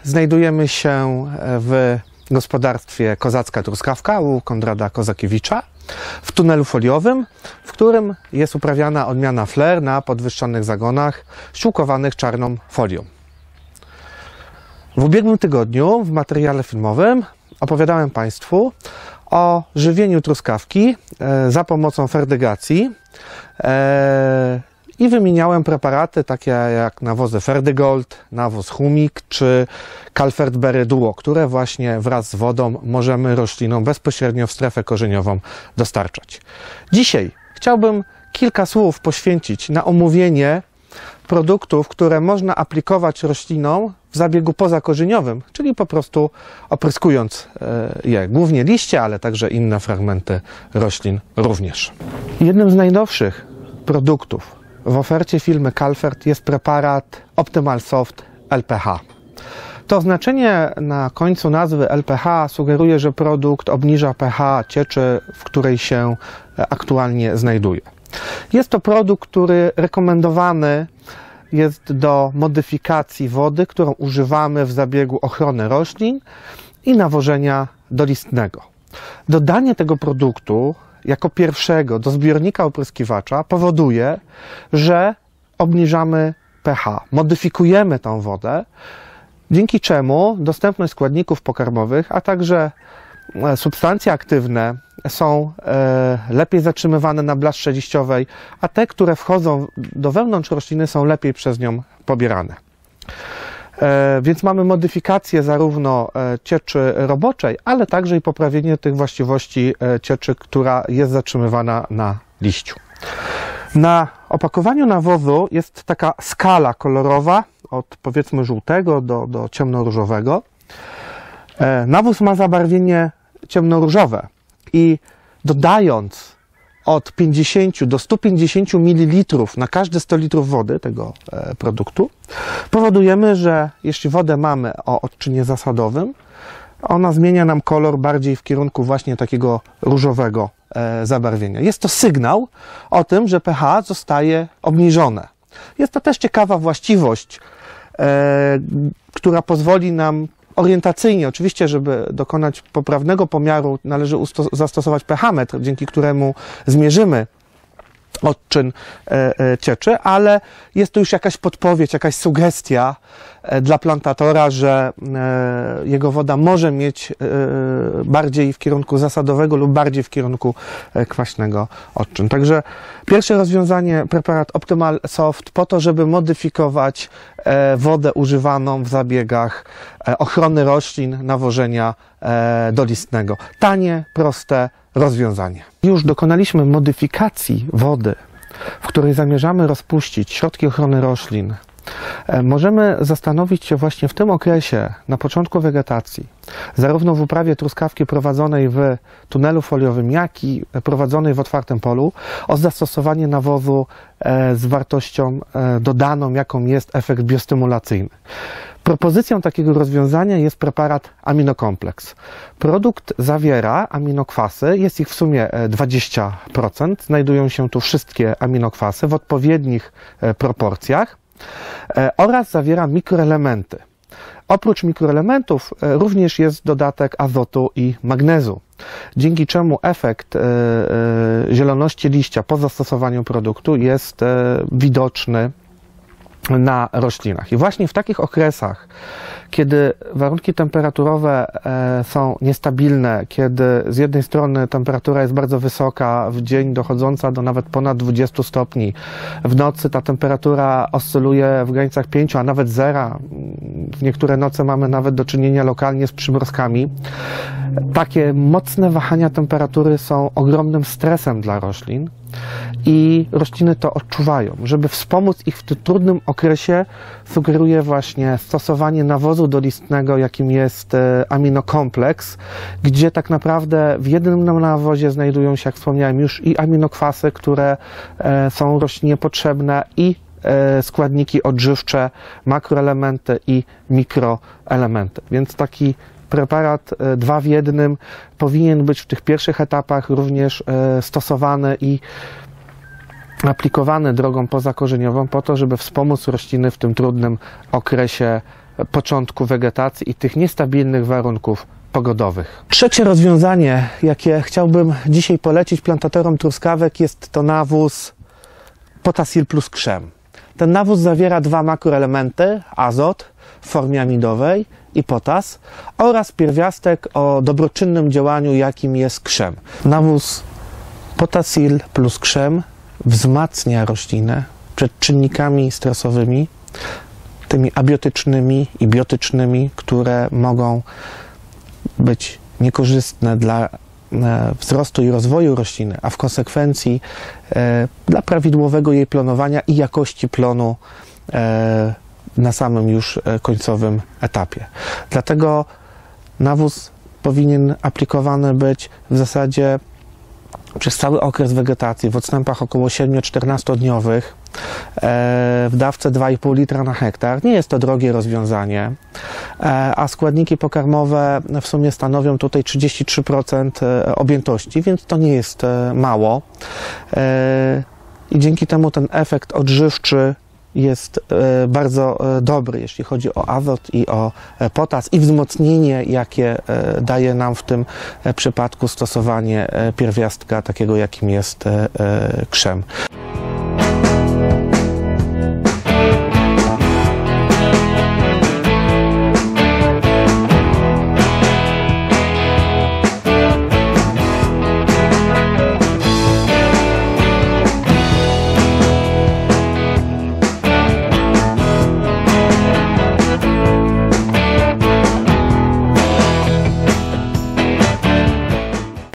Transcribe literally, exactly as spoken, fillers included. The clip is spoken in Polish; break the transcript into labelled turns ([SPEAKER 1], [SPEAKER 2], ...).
[SPEAKER 1] Znajdujemy się w gospodarstwie Kozacka Truskawka u Konrada Kozakiewicza w tunelu foliowym, w którym jest uprawiana odmiana Flair na podwyższonych zagonach ściółkowanych czarną folią. W ubiegłym tygodniu w materiale filmowym opowiadałem Państwu o żywieniu truskawki za pomocą ferdygacji i wymieniałem preparaty takie jak nawozy Ferdygold, nawóz Humik czy Calfertberry Duo, które właśnie wraz z wodą możemy roślinom bezpośrednio w strefę korzeniową dostarczać. Dzisiaj chciałbym kilka słów poświęcić na omówienie produktów, które można aplikować roślinom w zabiegu pozakorzeniowym, czyli po prostu opryskując je, głównie liście, ale także inne fragmenty roślin również. Jednym z najnowszych produktów w ofercie firmy Calfert jest preparat Optimal Soft L P H. To oznaczenie na końcu nazwy L P H sugeruje, że produkt obniża pH cieczy, w której się aktualnie znajduje. Jest to produkt, który rekomendowany jest do modyfikacji wody, którą używamy w zabiegu ochrony roślin i nawożenia dolistnego. Dodanie tego produktu jako pierwszego do zbiornika opryskiwacza powoduje, że obniżamy pH, modyfikujemy tą wodę, dzięki czemu dostępność składników pokarmowych, a także substancje aktywne są lepiej zatrzymywane na blaszce liściowej, a te, które wchodzą do wewnątrz rośliny, są lepiej przez nią pobierane. Więc mamy modyfikację zarówno cieczy roboczej, ale także i poprawienie tych właściwości cieczy, która jest zatrzymywana na liściu. Na opakowaniu nawozu jest taka skala kolorowa od powiedzmy żółtego do, do ciemnoróżowego. Nawóz ma zabarwienie ciemnoróżowe i dodając od pięćdziesięciu do stu pięćdziesięciu mililitrów na każde sto litrów wody tego produktu powodujemy, że jeśli wodę mamy o odczynie zasadowym, ona zmienia nam kolor bardziej w kierunku właśnie takiego różowego zabarwienia. Jest to sygnał o tym, że pH zostaje obniżone. Jest to też ciekawa właściwość, która pozwoli nam orientacyjnie, oczywiście, żeby dokonać poprawnego pomiaru, należy zastosować pH-metr, dzięki któremu zmierzymy odczyn cieczy, ale jest to już jakaś podpowiedź, jakaś sugestia dla plantatora, że jego woda może mieć bardziej w kierunku zasadowego lub bardziej w kierunku kwaśnego odczyn. Także pierwsze rozwiązanie, preparat Optimal Soft, po to, żeby modyfikować wodę używaną w zabiegach ochrony roślin, nawożenia dolistnego. Tanie, proste rozwiązanie. Już dokonaliśmy modyfikacji wody, w której zamierzamy rozpuścić środki ochrony roślin. Możemy zastanowić się właśnie w tym okresie, na początku wegetacji, zarówno w uprawie truskawki prowadzonej w tunelu foliowym, jak i prowadzonej w otwartym polu, o zastosowanie nawozu z wartością dodaną, jaką jest efekt biostymulacyjny. Propozycją takiego rozwiązania jest preparat Aminokompleks. Produkt zawiera aminokwasy, jest ich w sumie dwadzieścia procent. Znajdują się tu wszystkie aminokwasy w odpowiednich proporcjach oraz zawiera mikroelementy. Oprócz mikroelementów również jest dodatek azotu i magnezu, dzięki czemu efekt zieloności liścia po zastosowaniu produktu jest widoczny na roślinach. I właśnie w takich okresach, kiedy warunki temperaturowe są niestabilne, kiedy z jednej strony temperatura jest bardzo wysoka, w dzień dochodząca do nawet ponad dwudziestu stopni, w nocy ta temperatura oscyluje w granicach pięciu, a nawet zera, w niektóre noce mamy nawet do czynienia lokalnie z przymrozkami, takie mocne wahania temperatury są ogromnym stresem dla roślin i rośliny to odczuwają. Żeby wspomóc ich w tym trudnym okresie, sugeruję właśnie stosowanie nawozu dolistnego, jakim jest aminokompleks, gdzie tak naprawdę w jednym nawozie znajdują się, jak wspomniałem już, i aminokwasy, które są roślinie potrzebne, i składniki odżywcze, makroelementy i mikroelementy. Więc taki preparat dwa w jednym powinien być w tych pierwszych etapach również stosowany i aplikowany drogą pozakorzeniową po to, żeby wspomóc rośliny w tym trudnym okresie początku wegetacji i tych niestabilnych warunków pogodowych. Trzecie rozwiązanie, jakie chciałbym dzisiaj polecić plantatorom truskawek, jest to nawóz Potasil plus krzem. Ten nawóz zawiera dwa makroelementy, azot w formie amidowej i potas oraz pierwiastek o dobroczynnym działaniu, jakim jest krzem. Nawóz Potasil plus krzem wzmacnia roślinę przed czynnikami stresowymi, tymi abiotycznymi i biotycznymi, które mogą być niekorzystne dla wzrostu i rozwoju rośliny, a w konsekwencji e, dla prawidłowego jej planowania i jakości plonu e, na samym już końcowym etapie. Dlatego nawóz powinien aplikowany być w zasadzie przez cały okres wegetacji, w odstępach około siedmiu-czternastodniowych, w dawce dwa i pół litra na hektar. Nie jest to drogie rozwiązanie, a składniki pokarmowe w sumie stanowią tutaj trzydzieści trzy procent objętości, więc to nie jest mało. I dzięki temu ten efekt odżywczy jest bardzo dobry, jeśli chodzi o azot i o potas i wzmocnienie, jakie daje nam w tym przypadku stosowanie pierwiastka takiego, jakim jest krzem.